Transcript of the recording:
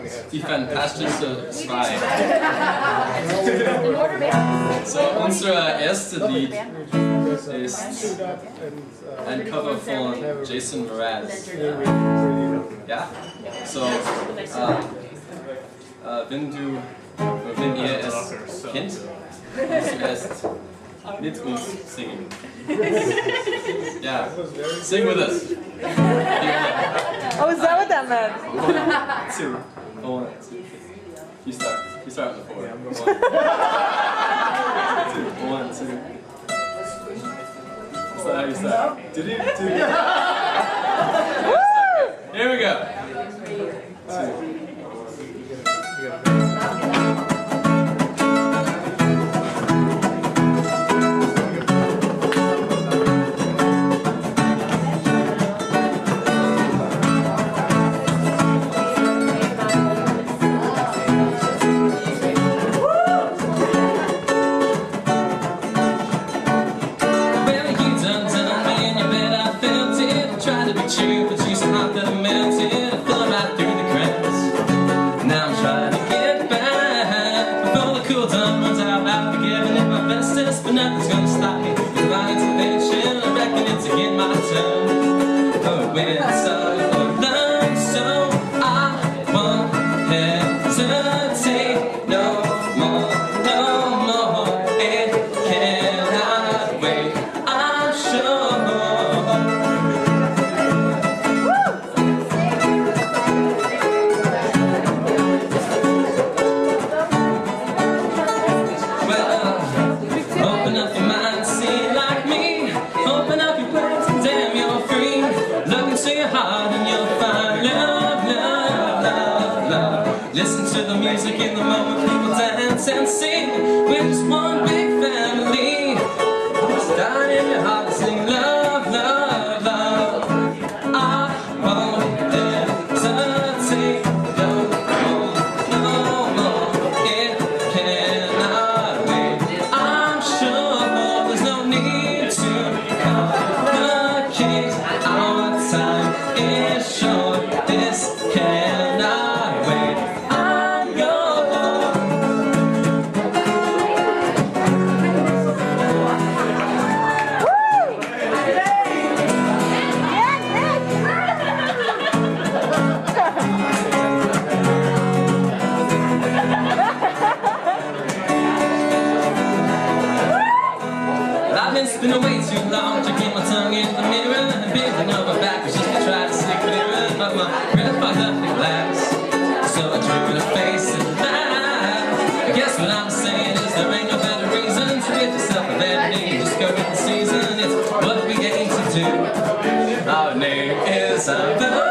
die fantastische zwei. So, unser erstes Lied ist ein Cover von Jason Mraz. Ja? So, wenn ihr es kennt, zuerst mit uns singen. Yeah, sing with us. Oh, is that what that meant? 1, 2. 1, 2. You start with the 4. 1, 2. Is that how you start? Here we go. 2. But you somehow that I melted, I fell right through the cracks. Now I'm trying to get back before the cool time runs out. I've been giving it my bestest, but nothing's gonna stop me. With my intervention, I reckon it's again my turn. Oh, when it's all alone, so I won't hesitate no more, no more. It cannot wait, I'm sure. Listen to the music in the moment, people dance and sing. We're just one big family. It's down in your heart to sing love, love, love. I won't hesitate no more, no more. It cannot wait. I'm sure there's no need to complicate. Our time is short. This cannot wait. It's been away too long, checking my tongue in the mirror and bending over backwards just to try to stick clearer. But my breath fogged up the glass, so I drew a face and laughed. I guess what I'm saying is there ain't no better reason to give yourself a better name. Discover the season, it's what we aim to do. Our name is